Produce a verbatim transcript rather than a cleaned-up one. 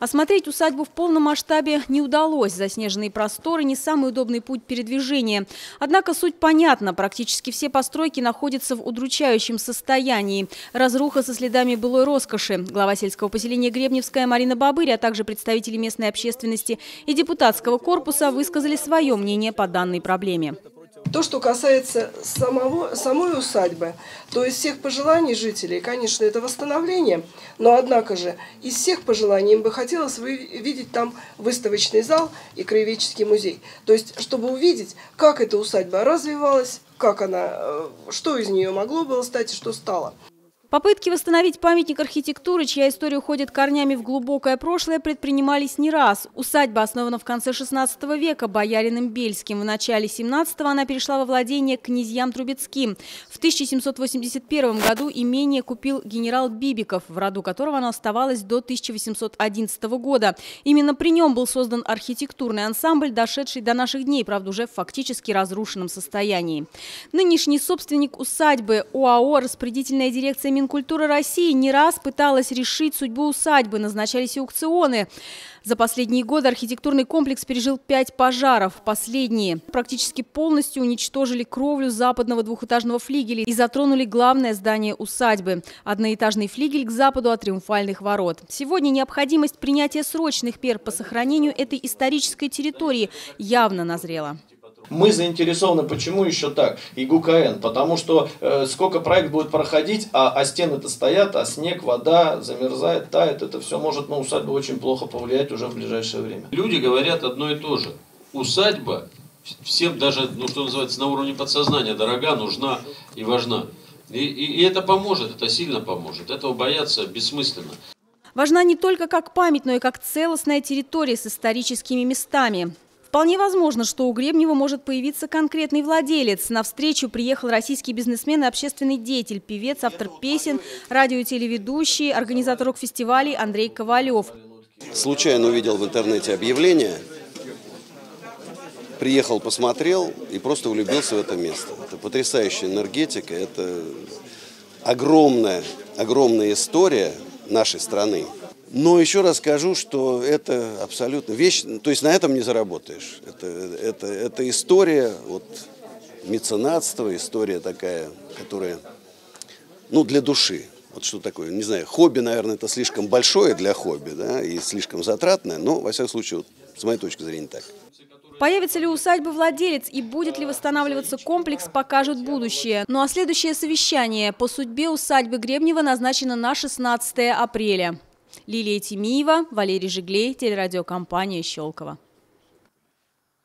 Осмотреть усадьбу в полном масштабе не удалось. Заснеженные просторы – не самый удобный путь передвижения. Однако суть понятна. Практически все постройки находятся в удручающем состоянии. Разруха со следами былой роскоши. Глава сельского поселения Гребневская Марина Бобырь, а также представители местной общественности и депутатского корпуса высказали свое мнение по данной проблеме. То, что касается самого, самой усадьбы, то из всех пожеланий жителей, конечно, это восстановление, но однако же из всех пожеланий им бы хотелось видеть там выставочный зал и краеведческий музей. То есть, чтобы увидеть, как эта усадьба развивалась, как она, что из нее могло было стать и что стало. Попытки восстановить памятник архитектуры, чья история уходит корнями в глубокое прошлое, предпринимались не раз. Усадьба основана в конце шестнадцатого века боярином Бельским. В начале семнадцатого она перешла во владение князьям Трубецким. В тысяча семьсот восемьдесят первом году имение купил генерал Бибиков, в роду которого оно оставалось до тысяча восемьсот одиннадцатого года. Именно при нем был создан архитектурный ансамбль, дошедший до наших дней, правда, уже в фактически разрушенном состоянии. Нынешний собственник усадьбы ОАО «Распорядительная дирекция Минкультуры Культура России» не раз пыталась решить судьбу усадьбы, назначались аукционы. За последние годы архитектурный комплекс пережил пять пожаров. Последние практически полностью уничтожили кровлю западного двухэтажного флигеля и затронули главное здание усадьбы – одноэтажный флигель к западу от Триумфальных ворот. Сегодня необходимость принятия срочных мер по сохранению этой исторической территории явно назрела. Мы заинтересованы, почему еще так, и ГУКН, потому что э, сколько проект будет проходить, а, а стены-то стоят, а снег, вода замерзает, тает, это все может на усадьбу очень плохо повлиять уже в ближайшее время. Люди говорят одно и то же. Усадьба всем даже, ну что называется, на уровне подсознания дорога, нужна и важна. И, и, и это поможет, это сильно поможет. Этого бояться бессмысленно. Важна не только как память, но и как целостная территория с историческими местами. Вполне возможно, что у Гребнева может появиться конкретный владелец. На встречу приехал российский бизнесмен и общественный деятель, певец, автор песен, радио- и телеведущий, организатор рок-фестивалей Андрей Ковалев. Случайно увидел в интернете объявление, приехал, посмотрел и просто влюбился в это место. Это потрясающая энергетика, это огромная, огромная история нашей страны. Но еще раз скажу, что это абсолютно вещь, то есть на этом не заработаешь. Это, это, это история вот, меценатства, история такая, которая, ну, для души. Вот что такое, не знаю, хобби, наверное, это слишком большое для хобби, да, и слишком затратное, но, во всяком случае, вот, с моей точки зрения, так. Появится ли у усадьбы владелец и будет ли восстанавливаться комплекс, покажет будущее. Ну а следующее совещание по судьбе усадьбы Гребнева назначено на шестнадцатое апреля. Лилия Тимиева, Валерий Жиглей, телерадиокомпания «Щелково».